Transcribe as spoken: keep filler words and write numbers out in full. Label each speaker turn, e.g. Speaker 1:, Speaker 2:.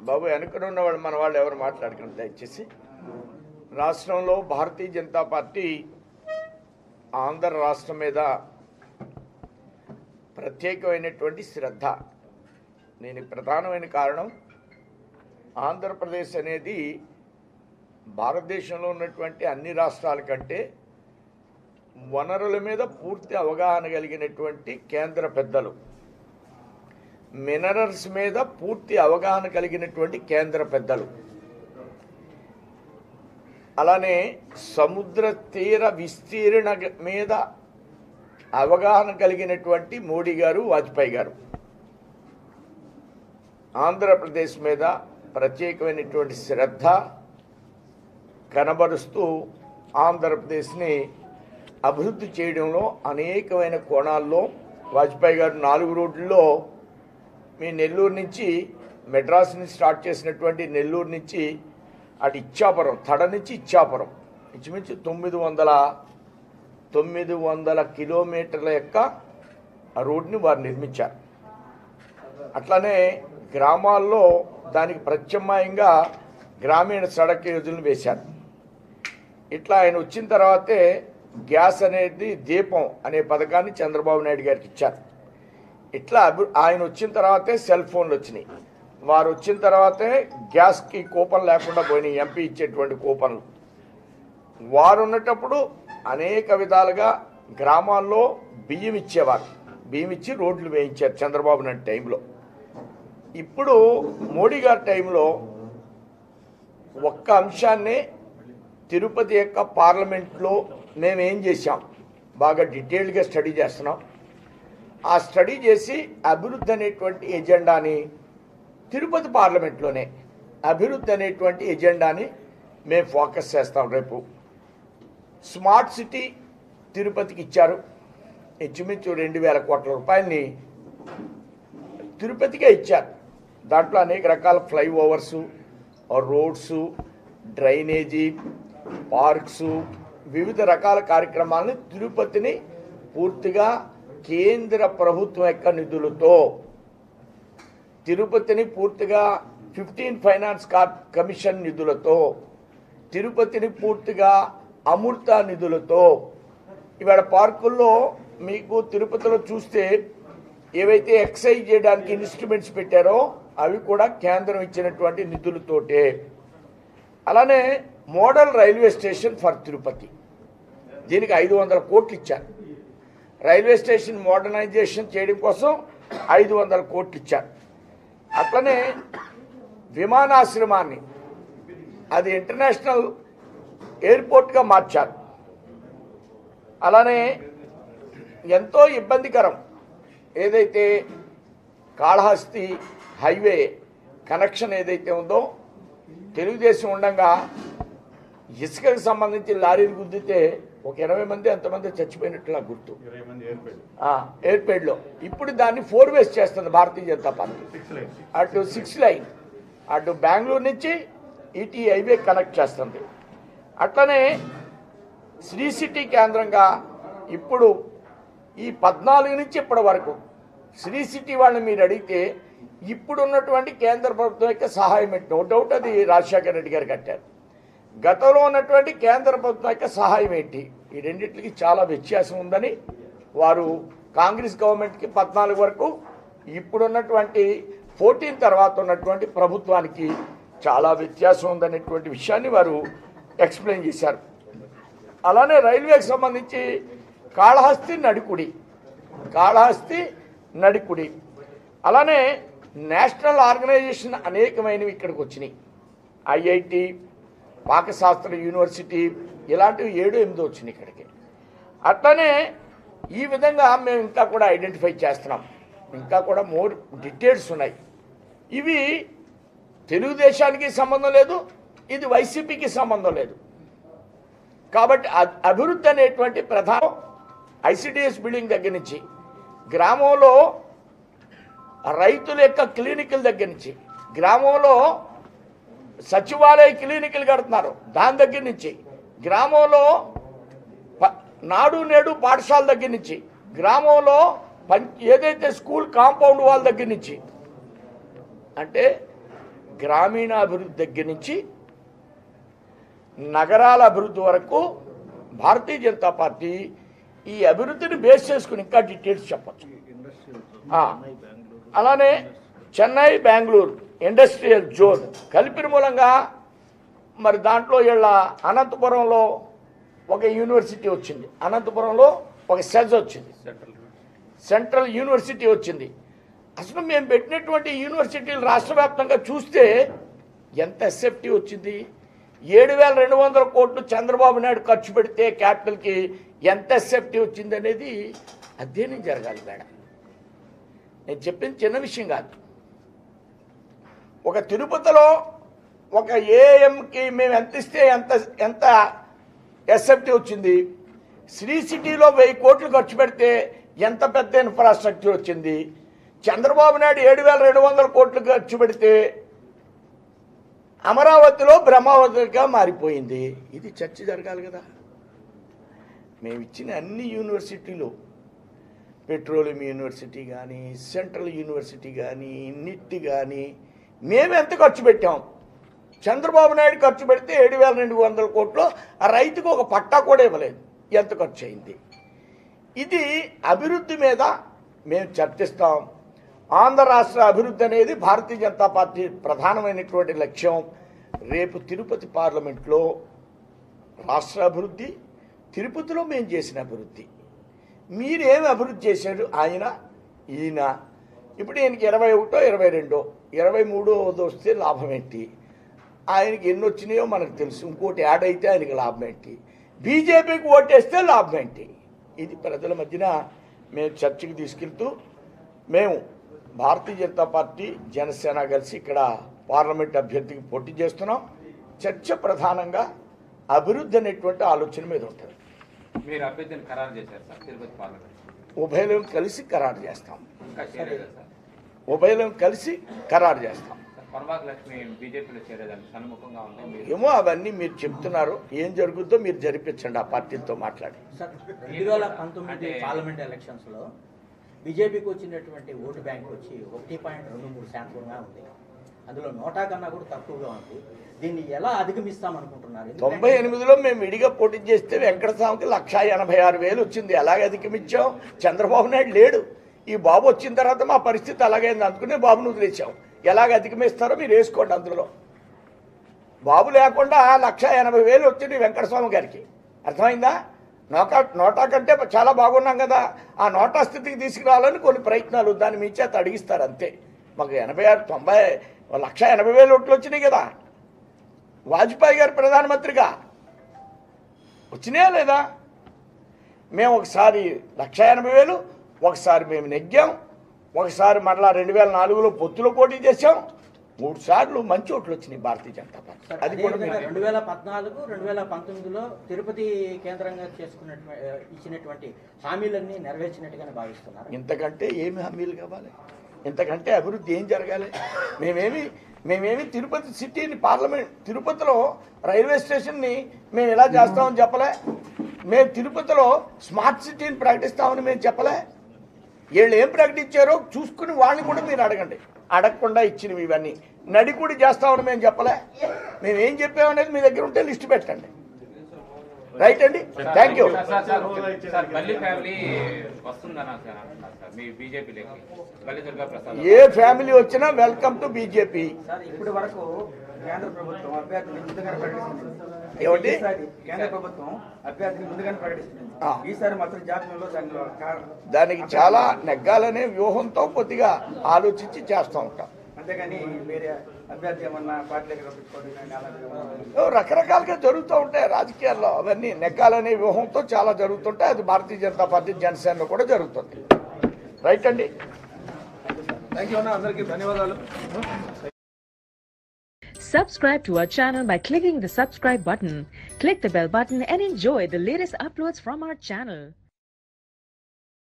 Speaker 1: బాబు వెనకన ఉన్నవాళ్ళు మన వాళ్ళు ఎవరు మాట్లాడకండి దయచేసి. రాష్ట్రంలో భారతీయ జనతా పార్టీ ఆంధ్ర రాష్ట్రం మీద ప్రత్యేకమైనటువంటి శ్రద్ధ. దీనికి ప్రధానమైన కారణం ఆంధ్రప్రదేశ్ అనేది భారతదేశంలో ఉన్నటువంటి అన్ని రాష్ట్రాల కంటే వనరుల మీద పూర్తి అవగాహన కలిగినటువంటి కేంద్ర పెద్దలు, మినరల్స్ మీద పూర్తి అవగాహన కలిగినటువంటి కేంద్ర పెద్దలు, అలానే సముద్ర తీర విస్తీర్ణ మీద అవగాహన కలిగినటువంటి మోడీ గారు, వాజ్పేయి గారు ఆంధ్రప్రదేశ్ మీద ప్రత్యేకమైనటువంటి శ్రద్ధ కనబరుస్తూ ఆంధ్రప్రదేశ్ని అభివృద్ధి చేయడంలో అనేకమైన కోణాల్లో వాజ్పేయి గారు నాలుగు రోడ్లలో మీ నెల్లూరు నుంచి మెడ్రాస్ని స్టార్ట్ చేసినటువంటి నెల్లూరు నుంచి అటు ఇచ్చాపురం, తడ నుంచి ఇచ్చాపురం ఇంచుమించు తొమ్మిది వందల తొమ్మిది వందల కిలోమీటర్ల యొక్క రోడ్ని వారు నిర్మించారు. అట్లానే గ్రామాల్లో దానికి ప్రత్యామ్నాయంగా గ్రామీణ సడక్ యోజనలు వేశారు. ఇట్లా ఆయన వచ్చిన తర్వాతే గ్యాస్ అనేది దీపం అనే పథకాన్ని చంద్రబాబు నాయుడు గారికి ఇచ్చారు. ఇట్లా ఆయన వచ్చిన తర్వాతే సెల్ ఫోన్లు వచ్చినాయి. వారు వచ్చిన తర్వాతే గ్యాస్కి కూపన్ లేకుండా పోయినాయి, ఎంపీ ఇచ్చేటువంటి కూపన్లు. వారు ఉన్నటప్పుడు అనేక విధాలుగా గ్రామాల్లో బియ్యం ఇచ్చేవారు, బియ్యం ఇచ్చి రోడ్లు వేయించారు చంద్రబాబు నాయుడు టైంలో. ఇప్పుడు మోడీ గారి టైంలో ఒక్క అంశాన్ని తిరుపతి యొక్క పార్లమెంట్లో మేమేం చేశాం బాగా డీటెయిల్డ్గా స్టడీ చేస్తున్నాం. ఆ స్టడీ చేసి అభివృద్ధి అనేటువంటి ఎజెండాని తిరుపతి పార్లమెంట్లోనే అభివృద్ధి అనేటువంటి ఎజెండాని మేము ఫోకస్ చేస్తాం. రేపు స్మార్ట్ సిటీ తిరుపతికి ఇచ్చారు. ఇంచుమించు రెండు వేల కోట్ల రూపాయలని తిరుపతికే ఇచ్చారు. దాంట్లో అనేక రకాల ఫ్లైఓవర్సు, రోడ్సు, డ్రైనేజీ, పార్క్సు, వివిధ రకాల కార్యక్రమాలను తిరుపతిని పూర్తిగా కేంద్ర ప్రభుత్వం యొక్క నిధులతో, తిరుపతిని పూర్తిగా ఫిఫ్టీన్ ఫైనాన్స్ కమిషన్ నిధులతో, తిరుపతిని పూర్తిగా అమృత నిధులతో, ఇవాళ పార్కుల్లో మీకు తిరుపతిలో చూస్తే ఏవైతే ఎక్సైజ్ చేయడానికి ఇన్స్ట్రుమెంట్స్ పెట్టారో అవి కూడా కేంద్రం ఇచ్చినటువంటి నిధులతోటే. అలానే model railway station for Tirupati, దీనికి ఐదు వందల కోట్లు ఇచ్చారు. రైల్వే స్టేషన్ మోడర్నైజేషన్ చేయడం కోసం ఐదు వందల కోట్లు ఇచ్చారు. అట్లనే విమానాశ్రమాన్ని అది ఇంటర్నేషనల్ ఎయిర్పోర్ట్గా మార్చారు. అలానే ఎంతో ఇబ్బందికరం ఏదైతే కాళహస్తి హైవే కనెక్షన్ ఏదైతే ఉందో, తెలుగుదేశం ఉండగా ఇసుకకు సంబంధించి లారీలు గుద్దితే ఒక ఇరవై మంది ఎంతమంది చచ్చిపోయినట్లు నాకు గుర్తు ఎయిర్పేడ్లో. ఇప్పుడు దాన్ని ఫోర్ వేస్ చేస్తుంది భారతీయ జనతా పార్టీ. అటు సిక్స్ లైన్ అటు బెంగళూరు నుంచి ఈటీ హైవే కనెక్ట్ చేస్తుంది. అట్లనే శ్రీ సిటీ కేంద్రంగా ఇప్పుడు ఈ పద్నాలుగు నుంచి ఇప్పటి వరకు శ్రీ సిటీ వాళ్ళని మీరు అడిగితే ఇప్పుడు ఉన్నటువంటి కేంద్ర ప్రభుత్వం యొక్క సహాయం ఏంటి? నో డౌట్ అది రాజశేఖర రెడ్డి గారు కట్టారు. గతంలో ఉన్నటువంటి కేంద్ర ప్రభుత్వం యొక్క సహాయం ఏంటి? ఈ రెండింటికి చాలా వ్యత్యాసం ఉందని వారు కాంగ్రెస్ గవర్నమెంట్కి పద్నాలుగు వరకు, ఇప్పుడున్నటువంటి ఫోర్టీన్ తర్వాత ఉన్నటువంటి ప్రభుత్వానికి చాలా వ్యత్యాసం ఉందనేటువంటి విషయాన్ని వారు ఎక్స్ప్లెయిన్ చేశారు. అలానే రైల్వేకి సంబంధించి కాళహస్తి నడికుడి, కాళహస్తి నడికుడి అలానే నేషనల్ ఆర్గనైజేషన్ అనేకమైనవి ఇక్కడికి వచ్చినాయి. ఐఐటి, పాకశాస్త్ర యూనివర్సిటీ ఇలాంటివి ఏడు ఎనిమిది వచ్చినాయి ఇక్కడికి. అట్లనే ఈ విధంగా మేము ఇంకా కూడా ఐడెంటిఫై చేస్తున్నాం. ఇంకా కూడా మోర్ డీటెయిల్స్ ఉన్నాయి. ఇవి తెలుగుదేశానికి సంబంధం లేదు, ఇది వైసీపీకి సంబంధం లేదు. కాబట్టి అభివృద్ధి అనేటువంటి ప్రధాన ఐసిడిఎస్ బిల్డింగ్ దగ్గర నుంచి, గ్రామంలో రైతుల యొక్క క్లినికల దగ్గర నుంచి, గ్రామంలో సచివాలయ క్లినికలు కడుతున్నారు దాని దగ్గర నుంచి, గ్రామంలో నాడు నేడు పాఠశాల దగ్గర నుంచి, గ్రామంలో ఏదైతే స్కూల్ కాంపౌండ్ వాళ్ళ దగ్గర నుంచి, అంటే గ్రామీణాభివృద్ధి దగ్గర నుంచి నగరాల అభివృద్ధి వరకు భారతీయ జనతా పార్టీ ఈ అభివృద్ధిని బేస్ చేసుకుని ఇంకా డీటెయిల్స్ చెప్పచ్చు. అలానే చెన్నై బెంగళూరు ఇండస్ట్రియల్ జోన్ కలిపిన మూలంగా మరి దాంట్లో వీళ్ళ అనంతపురంలో ఒక యూనివర్సిటీ వచ్చింది, అనంతపురంలో ఒక సెజ్ వచ్చింది, సెంట్రల్ యూనివర్సిటీ వచ్చింది. అసలు మేము పెట్టినటువంటి యూనివర్సిటీలు రాష్ట్ర వ్యాప్తంగా చూస్తే ఎంత ఎస్ఎఫ్టీ వచ్చింది. ఏడు వేల రెండు వందల కోట్లు చంద్రబాబు నాయుడు ఖర్చు పెడితే క్యాపిటల్కి ఎంత ఎస్ఎఫ్టీ వచ్చింది అనేది అధ్యయనం జరగాలి మేడం. నేను చెప్పింది చిన్న విషయం కాదు. ఒక తిరుపతిలో ఒక ఏఎంకి మేము ఎంత ఇస్తే ఎంత ఎంత ఎస్ఎఫ్టీ వచ్చింది, శ్రీ సిటీలో వెయ్యి కోట్లు ఖర్చు పెడితే ఎంత పెద్ద ఇన్ఫ్రాస్ట్రక్చర్ వచ్చింది, చంద్రబాబు నాయుడు ఏడు వేల రెండు వందల కోట్లు ఖర్చు పెడితే అమరావతిలో బ్రహ్మావతిగా మారిపోయింది. ఇది చర్చ జరగాలి కదా. మేము ఇచ్చిన అన్ని యూనివర్సిటీలు, పెట్రోలియం యూనివర్సిటీ కానీ, సెంట్రల్ యూనివర్సిటీ కానీ, నిట్ కానీ మేము ఎంత ఖర్చు పెట్టాం. చంద్రబాబు నాయుడు ఖర్చు పెడితే ఏడు వేల రెండు వందల కోట్లు, ఆ రైతుకు ఒక పట్టా కూడా ఇవ్వలేదు. ఎంత ఖర్చు అయింది. ఇది అభివృద్ధి మీద మేము చర్చిస్తాం. ఆంధ్ర రాష్ట్ర అభివృద్ధి అనేది భారతీయ జనతా పార్టీ ప్రధానమైనటువంటి లక్ష్యం. రేపు తిరుపతి పార్లమెంట్లో రాష్ట్ర అభివృద్ధి, తిరుపతిలో మేము చేసిన అభివృద్ధి, మీరేమి అభివృద్ధి చేశారు ఆయన ఈయన. ఇప్పుడు ఈయనకి ఇరవై ఒకటో ఇరవై రెండో ఇరవై మూడో వస్తే లాభం ఏంటి, ఆయనకి ఎన్ని వచ్చినాయో మనకు తెలుసు. ఇంకోటి యాడ్ అయితే ఆయనకి లాభం ఏంటి, బీజేపీకి ఓటేస్తే లాభం ఏంటి. ఇది ప్రజల మధ్యన మేము చర్చకు తీసుకెళ్తూ మేము భారతీయ జనతా పార్టీ జనసేన కలిసి ఇక్కడ పార్లమెంట్ అభ్యర్థికి పోటీ చేస్తున్నాం. చర్చ ప్రధానంగా అభివృద్ధి అనేటువంటి ఆలోచన మీద ఉంటుంది.
Speaker 2: మీరు అభ్యర్థిని ఖరారు చేశారు సార్ తిరుపతి పార్లమెంట్?
Speaker 1: ఉభయలం కలిసి ఖరారు చేస్తాం. ఉభయలం కలిసి ఖరారు చేస్తాం. ఏమో అవన్నీ మీరు చెప్తున్నారు. ఏం జరుగుతుందో మీరు జరిపించండి ఆ పార్టీతో మాట్లాడి.
Speaker 3: రెండు వేల పంతొమ్మిది పార్లమెంట్ ఎలక్షన్స్ లో బీజేపీకి వచ్చినటువంటి ఓటు బ్యాంక్ వచ్చి ఒకటి పాయింట్ రెండు మూడు శాతంగా ఉంది. అందులో నోటా కన్నా కూడా తక్కువగా ఉంది. దీన్ని ఎలా అధిగమిస్తామనుకుంటున్నారు?
Speaker 1: తొంభై ఎనిమిదిలో మేము విడిగా పోటీ చేస్తే వెంకటస్వామికి లక్ష ఎనభై ఆరు వేలు వచ్చింది. ఎలాగ అధిగమించాం? చంద్రబాబు నాయుడు లేడు. ఈ బాబు వచ్చిన తర్వాత మా పరిస్థితి అలాగైంది అనుకునే బాబును వదిలేసాం. ఎలాగ అధిగమిస్తారో మీరు వేసుకోండి. అందులో బాబు లేకుండా లక్ష ఎనభై వేలు వచ్చింది వెంకటస్వామి గారికి. అర్థమైందా? నోటా నోటా కంటే చాలా బాగున్నాం కదా. ఆ నోటా స్థితికి తీసుకురావాలని కొన్ని ప్రయత్నాలు దాన్ని మీ చేత అడిగిస్తారు అంతే. మాకు ఎనభై ఆరు తొంభై లక్ష ఎనభై వేలు ఓట్లు వచ్చినాయి కదా. వాజ్పేయి గారు ప్రధానమంత్రిగా వచ్చినాయా లేదా? మేము ఒకసారి లక్ష ఎనభై వేలు ఒకసారి మేము నెగ్గాం. ఒకసారి మరలా రెండు వేల నాలుగులో పొత్తులో పోటీ చేశాం. మూడు సార్లు మంచి ఓట్లు వచ్చినాయి భారతీయ జనతా పార్టీ.
Speaker 3: అది కూడా రెండు వేల పద్నాలుగు రెండు వేల పంతొమ్మిదిలో తిరుపతి కేంద్రంగా చేసుకున్నటువంటి ఇచ్చినటువంటి హామీలన్నీ నెరవేర్చినట్టుగానే భావిస్తున్నారు.
Speaker 1: ఇంతకంటే ఏమి హామీలు కావాలి? ఇంతకంటే అభివృద్ధి ఏం జరగాలి? మేమేమి మేమేమి తిరుపతి సిటీని పార్లమెంట్ తిరుపతిలో రైల్వే స్టేషన్ని మేము ఎలా చేస్తామని చెప్పలే. మేము తిరుపతిలో స్మార్ట్ సిటీని ప్రకటిస్తామని మేము చెప్పలే. వీళ్ళు ఏం ప్రకటించారో చూసుకుని వాళ్ళని కూడా మీరు అడగండి. అడగకుండా ఇచ్చినవి ఇవన్నీ నడికూడి చేస్తామని మేము చెప్పలే. మేము ఏం చెప్పామనేది మీ దగ్గర ఉంటే లిస్ట్ పెట్టండి. రైట్ అండి, థ్యాంక్ యూ. ఏ ఫ్యామిలీ వచ్చినా వెల్కమ్ టు బీజేపీ.
Speaker 4: ఇప్పటి వరకు కేంద్ర ప్రభుత్వం అభ్యర్థిని ముందుగానే ప్రకటిస్తుంది.
Speaker 1: ఏమండి?
Speaker 4: కేంద్ర ప్రభుత్వం అభ్యర్థిని ముందుగానే ప్రకటిస్తుంది. ఈసారి మాత్రం జాతీయంలో దానిలో
Speaker 1: దానికి చాలా నెగ్గాలనే వ్యూహంతో కొద్దిగా ఆలోచించి చేస్తూ ఉంటాం.
Speaker 4: అంతేగాని వేరే అభ్యర్థి ఏమన్నా పార్టీలకు
Speaker 1: రప్పించుకోవడం రకరకాలుగా జరుగుతూ ఉంటాయి రాజకీయాల్లో. అవన్నీ నెగ్గాలనే వ్యూహంతో చాలా జరుగుతుంటాయి. అది భారతీయ జనతా పార్టీ జనసేనలో కూడా జరుగుతుంది. రైట్ అండి,
Speaker 4: థ్యాంక్ యూ అన్న, అందరికీ ధన్యవాదాలు.
Speaker 5: Subscribe to our channel by clicking the subscribe button. Click the bell button and enjoy the latest uploads from our channel.